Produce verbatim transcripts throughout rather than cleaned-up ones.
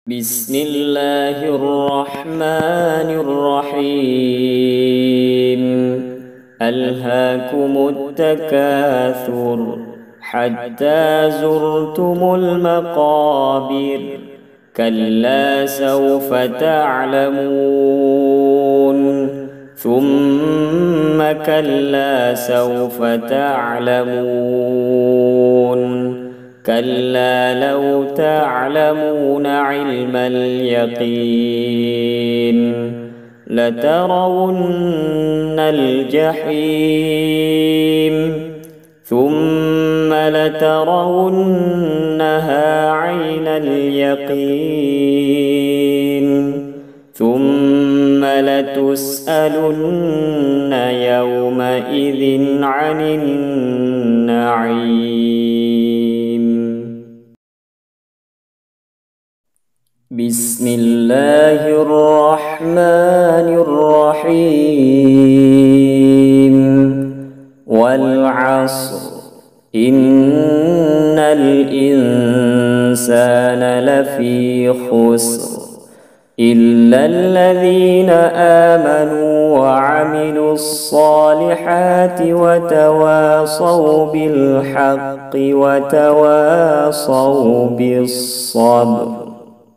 بسم الله الرحمن الرحيم. ألهاكم التكاثر حتى زرتم المقابر. كلا سوف تعلمون ثم كلا سوف تعلمون كلا لو تعلمون علم اليقين لترون الجحيم ثم لترونها عين اليقين ثم لتسألن يومئذ عن النعيم. بسم الله الرحمن الرحيم. والعصر إن الإنسان لفي خسر إلا الذين آمنوا وعملوا الصالحات وتواصوا بالحق وتواصوا بالصبر.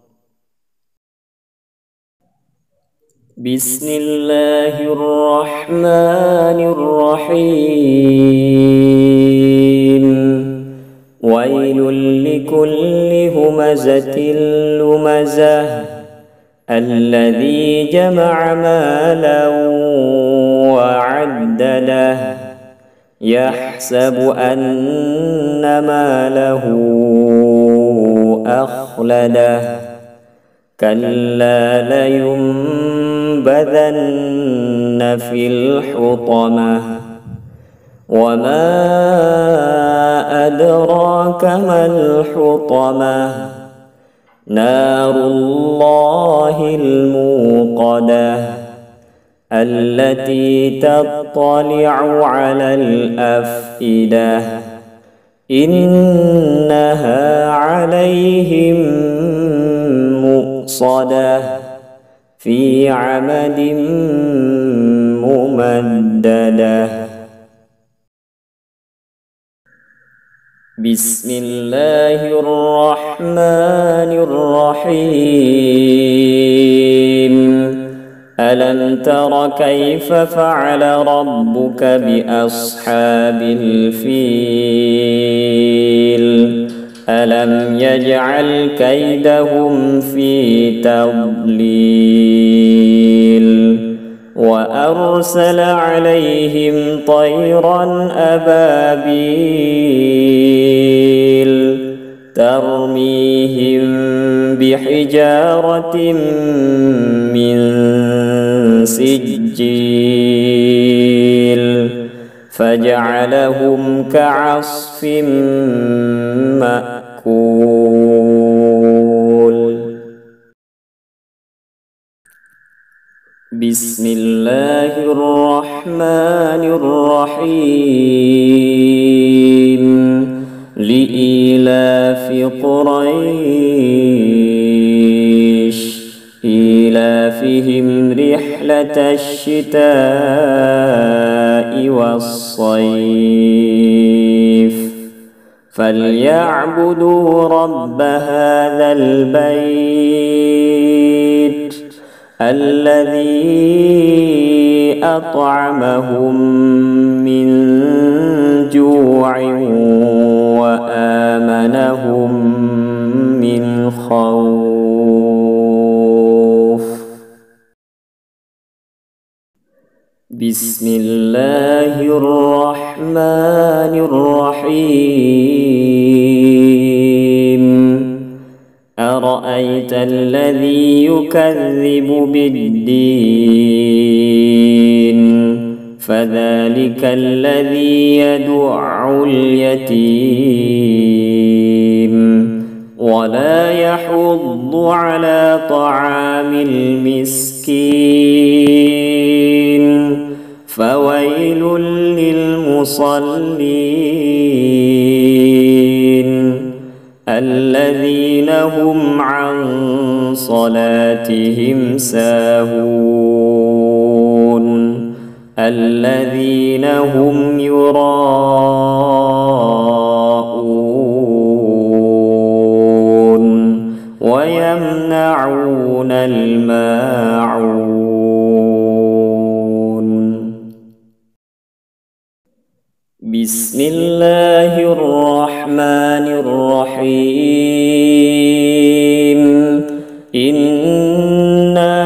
بسم الله الرحمن الرحيم. ويل لكل همزة لمزة الذي جمع مالا وعدده يحسب أن ماله أخلده كلا لينبذن في الحطمة وما أدراك ما الحطمة نار الله الموقدة التي تطلع على الأفئدة إنها عليهم مؤصدة في عمد ممددة. بسم الله الرحمن الرحيم. ألم تر كيف فعل ربك بأصحاب الفيل ألم يجعل كيدهم في تضليل وأرسل عليهم طيرا أبابيل ترميهم بحجارة من سجيل فجعلهم كعصف مأكول. بسم الله الرحمن الرحيم. لإيلاف قريش إيلافهم رحلة الشتاء والصيف فليعبدوا رب هذا البيت الذي أطعمهم من جوع وآمنهم من خوف. بسم الله الرحمن الرحيم. أرأيت الذي يكذب بالدين فذلك الذي يدع اليتيم ولا يحض على طعام المسكين فويل للمصلين الذين هم عن صلاتهم ساهون الذين هم يراءون ويمنعون الماعون. بسم الله الرحمن الرحيم. إنا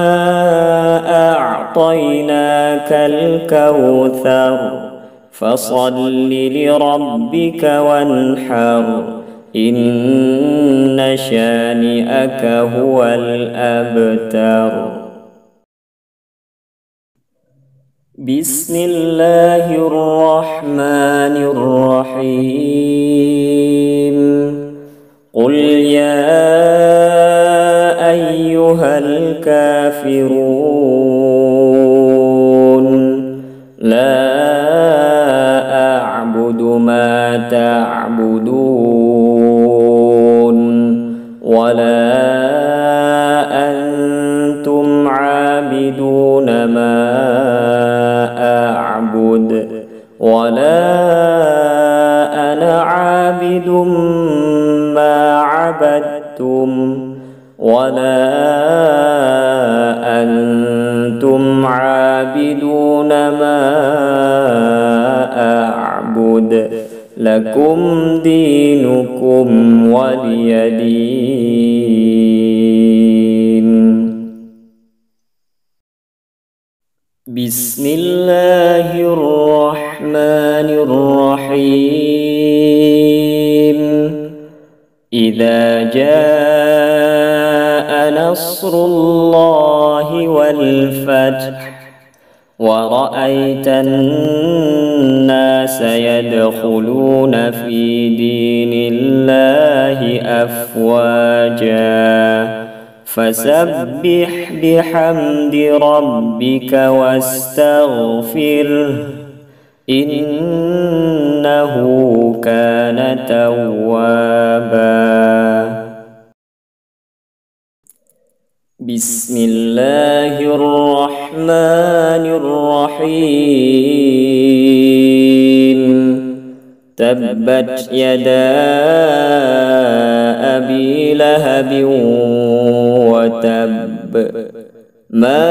أعطيناك الكوثر فصل لربك وانحر إن شانئك هو الأبتر. بسم الله الرحمن الرحيم. قل يا أيها الكافرون لا أعبد ما تعبدون ولا أنتم عابدون ما أعبد ولا أنا عابد ما عبدتم ولا أنتم عابدون ما أعبد لكم دينكم ولي دين. بسم الله الرحمن الرحيم. إذا جاء نصر الله والفتح ورأيت الناس يدخلون في دين الله أفواجا فسبح بحمد ربك واستغفره إنه كان توابا. بسم الله الرحمن الرحيم. تبت يدا أبي لهب وتب ما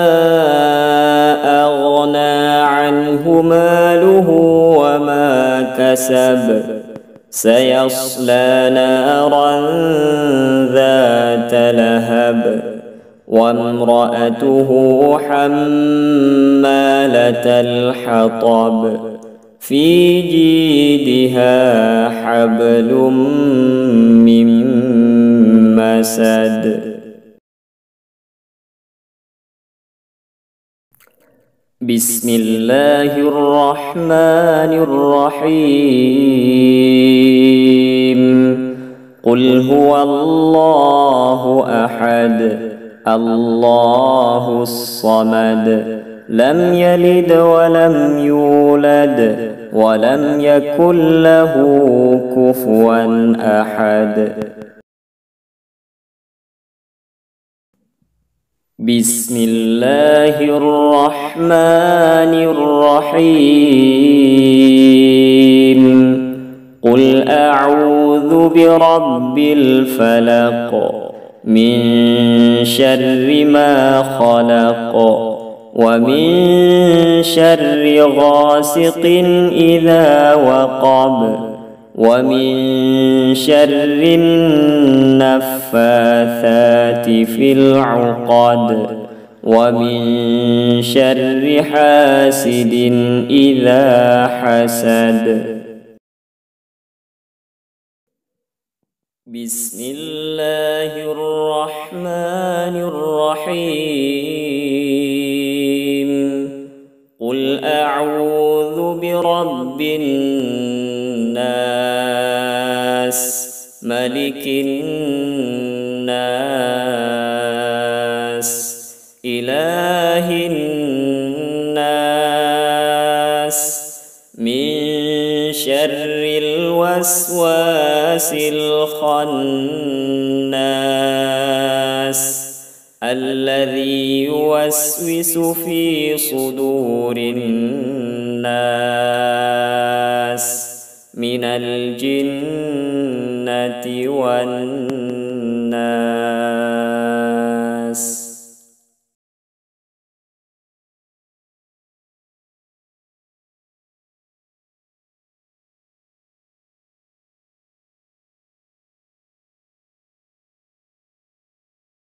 أغنى عنه ماله وما كسب سيصلى نارا ذات لهب وامرأته حمالة الحطب في جيدها حبل من مسد. بسم الله الرحمن الرحيم. قل هو الله أحد الله الصمد لم يلد ولم يولد ولم يكن له كفوا أحد. بسم الله الرحمن الرحيم. قل أعوذ برب الفلق من شر ما خلق ومن شر غاسق إذا وقب ومن شر النفاثات في العقد ومن شر حاسد إذا حسد. بسم الله الرحمن الرحيم. قل أعوذ برب الناس ملك الناس إله الناس من شر شر الوسواس الخناس الذي يوسوس في صدور الناس من الجنة والناس.